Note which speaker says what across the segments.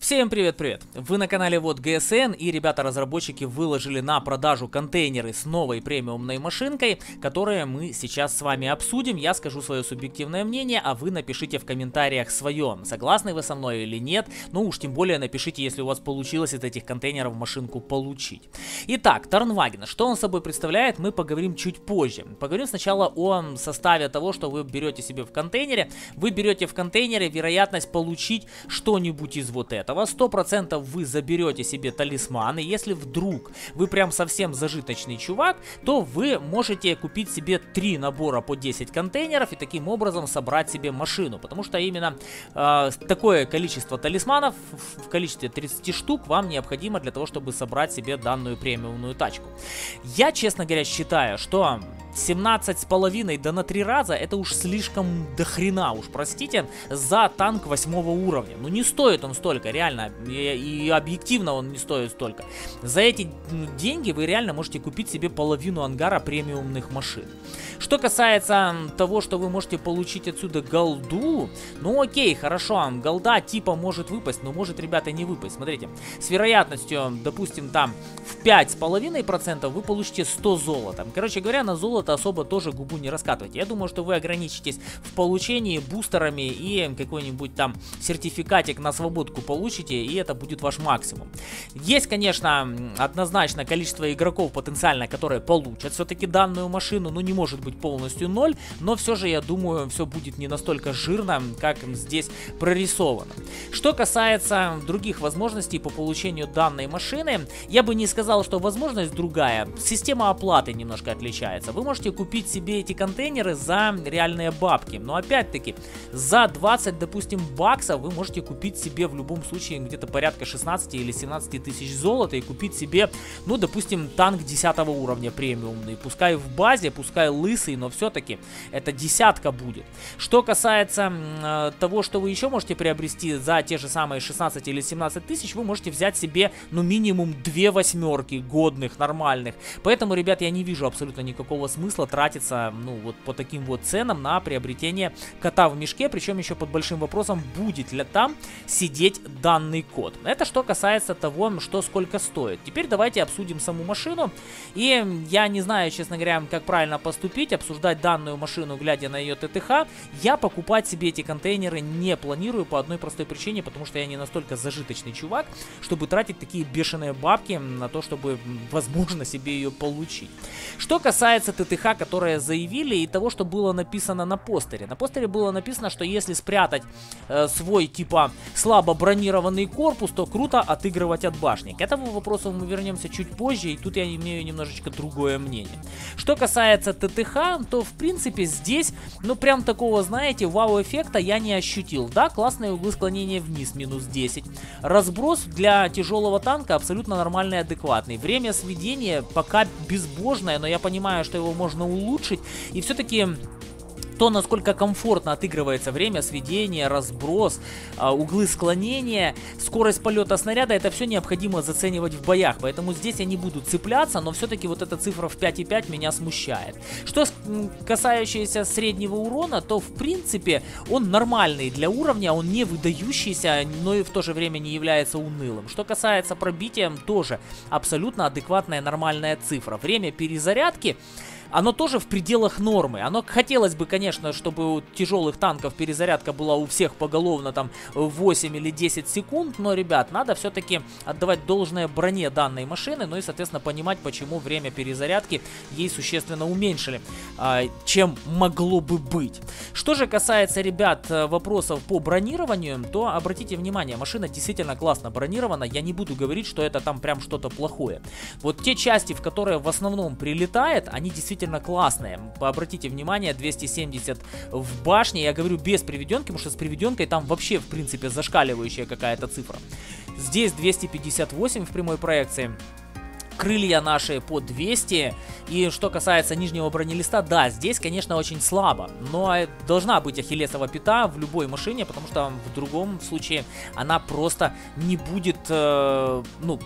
Speaker 1: Всем привет-привет! Вы на канале Вот ГСН, и ребята-разработчики выложили на продажу контейнеры с новой премиумной машинкой, которые мы сейчас с вами обсудим. Я скажу свое субъективное мнение, а вы напишите в комментариях свое, согласны вы со мной или нет. Ну уж тем более напишите, если у вас получилось из этих контейнеров машинку получить. Итак, Turnwagen, что он собой представляет, мы поговорим чуть позже. Поговорим сначала о составе того, что вы берете себе в контейнере. Вы берете в контейнере вероятность получить что-нибудь из вот этого. 100% вы заберете себе талисманы. Если вдруг вы прям совсем зажиточный чувак, то вы можете купить себе 3 набора по 10 контейнеров и таким образом собрать себе машину. Потому что именно такое количество талисманов в количестве 30 штук вам необходимо для того, чтобы собрать себе данную премиумную тачку. Я, честно говоря, считаю, что 17,5 да на 3 раза это уж слишком дохрена, уж простите, за танк 8 уровня. Ну не стоит он столько, реально, и объективно он не стоит столько. За эти деньги вы реально можете купить себе половину ангара премиумных машин. Что касается того, что вы можете получить отсюда голду, ну окей, хорошо, голда типа может выпасть, но может, ребята, не выпасть. Смотрите, с вероятностью, допустим, там в 5,5% вы получите 100 золота. Короче говоря, на золото особо тоже губу не раскатывайте. Я думаю, что вы ограничитесь в получении бустерами и какой-нибудь там сертификатик на свободку получите, и это будет ваш максимум. Есть, конечно, однозначно количество игроков потенциально, которые получат все-таки данную машину, ну не может быть полностью 0, но все же, я думаю, все будет не настолько жирно, как здесь прорисовано. Что касается других возможностей по получению данной машины, я бы не сказал, что возможность другая. Система оплаты немножко отличается. Вы можете купить себе эти контейнеры за реальные бабки, но опять-таки за 20, допустим, баксов вы можете купить себе в любом случае где-то порядка 16 или 17 тысяч золота и купить себе, ну, допустим, танк 10 уровня премиумный, пускай в базе, пускай лысый, но все-таки это десятка будет. Что касается того, что вы еще можете приобрести за те же самые 16 или 17 тысяч, вы можете взять себе, ну, минимум 2 восьмерки годных, нормальных. Поэтому, ребят, я не вижу абсолютно никакого смысла тратиться, ну, вот по таким вот ценам на приобретение кота в мешке, причем еще под большим вопросом, будет ли там сидеть данный кот. Это что касается того, что сколько стоит. Теперь давайте обсудим саму машину. И я не знаю, честно говоря, как правильно поступить, обсуждать данную машину, глядя на ее ТТХ. Я покупать себе эти контейнеры не планирую по одной простой причине, потому что я не настолько зажиточный чувак, чтобы тратить такие бешеные бабки на то, чтобы, возможно, себе ее получить. Что касается ТТХ, которые заявили, и того, что было написано на постере. На постере было написано, что если спрятать свой, типа, слабо бронированный корпус, то круто отыгрывать от башни. К этому вопросу мы вернемся чуть позже, и тут я имею немножечко другое мнение. Что касается ТТХ, то, в принципе, здесь, ну, прям такого, знаете, вау-эффекта я не ощутил. Да, классные углы склонения вниз, минус 10. Разброс для тяжелого танка абсолютно нормальный и адекватный. Время сведения пока безбожное, но я понимаю, что его можно улучшить, и все-таки то, насколько комфортно отыгрывается время сведения, разброс, углы склонения, скорость полета снаряда, это все необходимо заценивать в боях. Поэтому здесь я не буду цепляться, но все-таки вот эта цифра в 5,5 меня смущает. Что касающееся среднего урона, то в принципе он нормальный для уровня, он не выдающийся, но и в то же время не является унылым. Что касается пробития, тоже абсолютно адекватная нормальная цифра. Время перезарядки, оно тоже в пределах нормы. Оно хотелось бы, конечно, чтобы у тяжелых танков перезарядка была у всех поголовно там 8 или 10 секунд. Но, ребят, надо все-таки отдавать должное броне данной машины. Ну и, соответственно, понимать, почему время перезарядки ей существенно уменьшили, чем могло бы быть. Что же касается, ребят, вопросов по бронированию, то обратите внимание, машина действительно классно бронирована. Я не буду говорить, что это там прям что-то плохое. Вот те части, в которые в основном прилетает, они действительно классные. Обратите внимание, 270 в башне. Я говорю без приведенки, потому что с приведенкой там вообще, в принципе, зашкаливающая какая-то цифра. Здесь 258 в прямой проекции. Крылья наши по 200. И что касается нижнего бронелиста, да, здесь, конечно, очень слабо. Но должна быть ахиллесова пята в любой машине, потому что в другом случае она просто не будет, ну,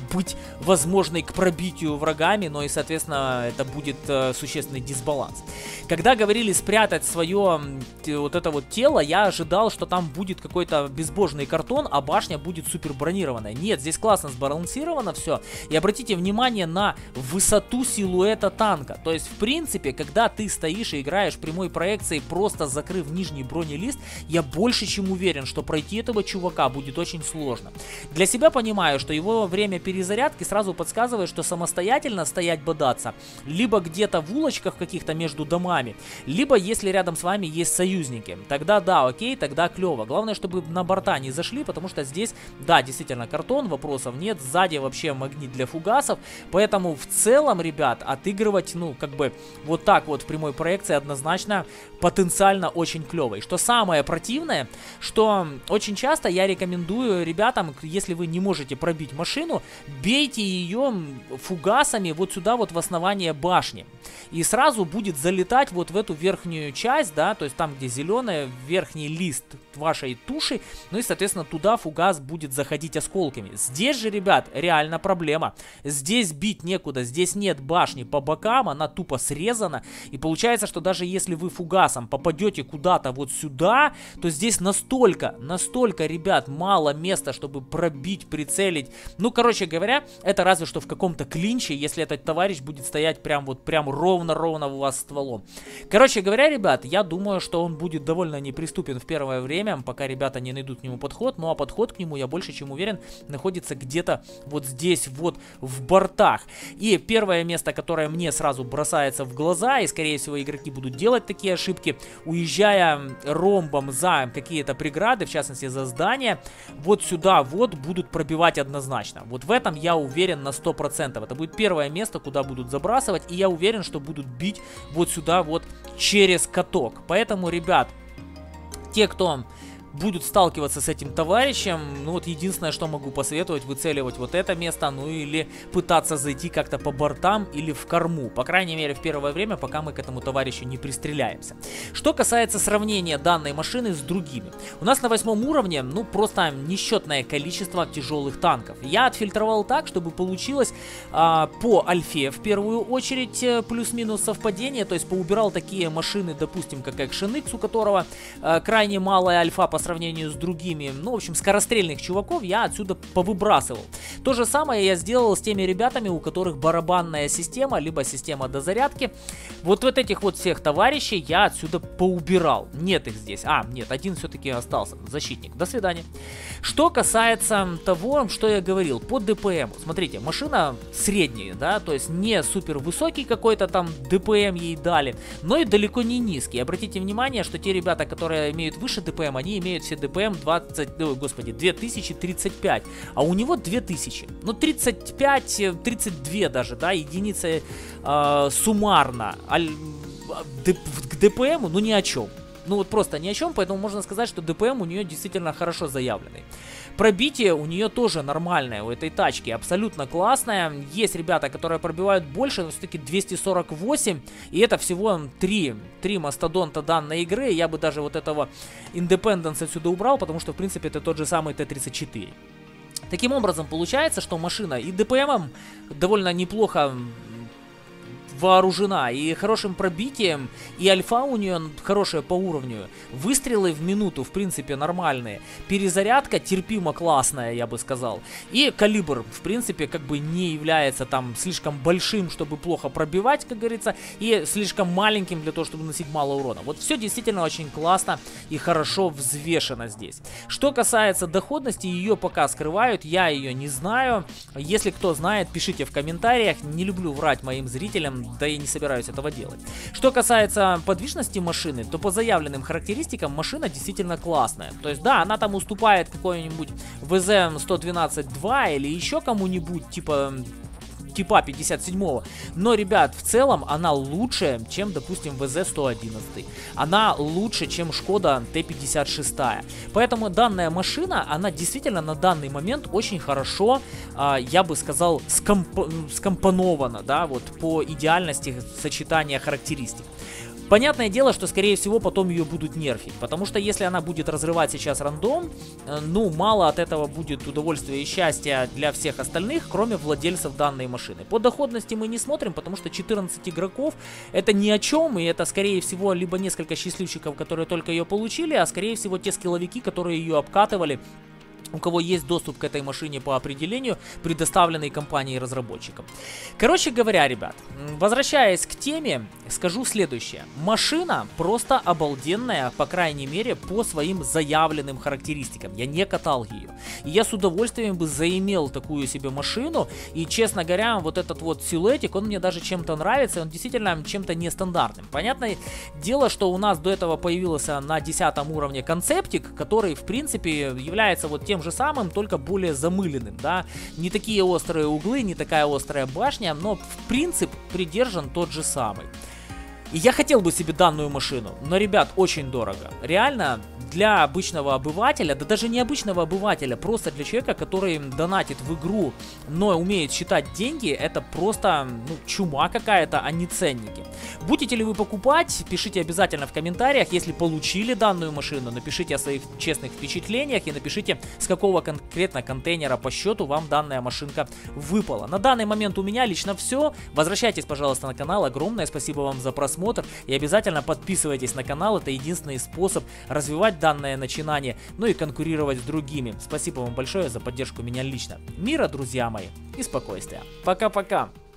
Speaker 1: быть возможной к пробитию врагами, но и, соответственно, это будет существенный дисбаланс. Когда говорили спрятать свое вот это вот тело, я ожидал, что там будет какой-то безбожный картон, а башня будет супер бронированная. Нет, здесь классно сбалансировано все. И обратите внимание на высоту силуэта танка. То есть, в принципе, когда ты стоишь и играешь прямой проекцией, просто закрыв нижний бронелист, я больше чем уверен, что пройти этого чувака будет очень сложно. Для себя понимаю, что его время перезарядки сразу подсказывает, что самостоятельно стоять бодаться, либо где-то в улочках каких-то между домами, либо если рядом с вами есть союзники. Тогда да, окей, тогда клево. Главное, чтобы на борта не зашли, потому что здесь, да, действительно картон, вопросов нет, сзади вообще магнит для фугасов, поэтому в целом, ребят, отыгрывать, ну, как бы вот так вот в прямой проекции однозначно потенциально очень клево. И что самое противное, что очень часто я рекомендую ребятам, если вы не можете пробить машину, бейте ее фугасами вот сюда вот в основание башни. И сразу будет залетать вот в эту верхнюю часть, да, то есть там, где зеленая, верхний лист вашей туши, ну и, соответственно, туда фугас будет заходить осколками. Здесь же, ребят, реально проблема. Здесь бить некуда, здесь нет башни по бокам, она тупо срезана, и получается, что даже если вы фугасом попадете куда-то вот сюда, то здесь настолько, ребят, мало места, чтобы пробить, прицелить. Ну, короче говоря, это разве что в каком-то клинче, если этот товарищ будет стоять прям ровно у вас стволом. Короче говоря, ребят, я думаю, что он будет довольно неприступен в первое время, пока ребята не найдут к нему подход. Ну а подход к нему, я больше чем уверен, находится где-то вот здесь вот в бортах. И первое место, которое мне сразу бросается в глаза, и скорее всего игроки будут делать такие ошибки, уезжая ромбом за какие-то преграды, в частности за здания, вот сюда вот будут пробивать однозначно. Вот в этом я уверен на 100%. Это будет первое место, куда будут забрасывать, и я уверен, что будут бить вот сюда вот через каток. Поэтому, ребят, те, кто будут сталкиваться с этим товарищем, ну вот единственное, что могу посоветовать, выцеливать вот это место, ну или пытаться зайти как-то по бортам или в корму, по крайней мере в первое время, пока мы к этому товарищу не пристреляемся. Что касается сравнения данной машины с другими, у нас на 8-м уровне, ну просто несчетное количество тяжелых танков. Я отфильтровал так, чтобы получилось по альфе в первую очередь плюс-минус совпадение, то есть поубирал такие машины, допустим, как Action X, у которого крайне малая альфа по сравнению с другими, ну, в общем, скорострельных чуваков я отсюда повыбрасывал. То же самое я сделал с теми ребятами, у которых барабанная система, либо система дозарядки. Вот этих вот всех товарищей я отсюда поубирал. Нет их здесь. Нет, один все-таки остался. Защитник. До свидания. Что касается того, что я говорил, по ДПМ. Смотрите, машина средняя, да, то есть не супер высокий какой-то там ДПМ ей дали, но и далеко не низкий. Обратите внимание, что те ребята, которые имеют выше ДПМ, они имеют все ДПМ 2035, а у него 2000. Ну, 35, 32 даже, да, единицы суммарно к ДПМу, ну, ни о чем. Ну, вот просто ни о чем, поэтому можно сказать, что ДПМ у нее действительно хорошо заявленный. Пробитие у нее тоже нормальное, у этой тачки, абсолютно классное. Есть ребята, которые пробивают больше, но все-таки 248, и это всего 3 мастодонта данной игры. Я бы даже вот этого Independence отсюда убрал, потому что, в принципе, это тот же самый Т-34. Таким образом, получается, что машина и ДПМом довольно неплохо вооружена, и хорошим пробитием, и альфа у нее хорошая по уровню, выстрелы в минуту в принципе нормальные, перезарядка терпимо классная, я бы сказал, и калибр в принципе как бы не является там слишком большим, чтобы плохо пробивать, как говорится, и слишком маленьким для того, чтобы носить мало урона. Вот все действительно очень классно и хорошо взвешено здесь. Что касается доходности, ее пока скрывают, я ее не знаю. Если кто знает, пишите в комментариях. Не люблю врать моим зрителям, да и не собираюсь этого делать. Что касается подвижности машины, то по заявленным характеристикам машина действительно классная. То есть да, она там уступает какой-нибудь ВЗ-112-2 или еще кому-нибудь типа 57-го. Но, ребят, в целом она лучше, чем, допустим, ВЗ-111. Она лучше, чем Шкода Т-56. Поэтому данная машина, она действительно на данный момент очень хорошо, я бы сказал, скомпонована, да, вот по идеальности сочетания характеристик. Понятное дело, что скорее всего потом ее будут нерфить, потому что если она будет разрывать сейчас рандом, ну мало от этого будет удовольствия и счастья для всех остальных, кроме владельцев данной машины. По доходности мы не смотрим, потому что 14 игроков это ни о чем, и это скорее всего либо несколько счастливчиков, которые только ее получили, а скорее всего те скилловики, которые ее обкатывали, у кого есть доступ к этой машине по определению, предоставленной компанией-разработчикам. Короче говоря, ребят, возвращаясь к теме, скажу следующее. Машина просто обалденная, по крайней мере, по своим заявленным характеристикам. Я не катал ее. И я с удовольствием бы заимел такую себе машину. И, честно говоря, вот этот вот силуэтик, он мне даже чем-то нравится. Он действительно чем-то нестандартным. Понятное дело, что у нас до этого появился на 10 уровне концептик, который, в принципе, является вот тем же самым, только более замыленным, да, не такие острые углы, не такая острая башня, но в принцип придержан тот же самый. И я хотел бы себе данную машину, но, ребят, очень дорого. Реально, для обычного обывателя, да даже не обычного обывателя, просто для человека, который донатит в игру, но умеет считать деньги, это просто, ну, чума какая-то, а не ценники. Будете ли вы покупать? Пишите обязательно в комментариях. Если получили данную машину, напишите о своих честных впечатлениях и напишите, с какого конкретно контейнера по счету вам данная машинка выпала. На данный момент у меня лично все. Возвращайтесь, пожалуйста, на канал. Огромное спасибо вам за просмотр. И обязательно подписывайтесь на канал. Это единственный способ развивать данное начинание, ну и конкурировать с другими. Спасибо вам большое за поддержку меня лично. Мира, друзья мои, и спокойствия. Пока-пока.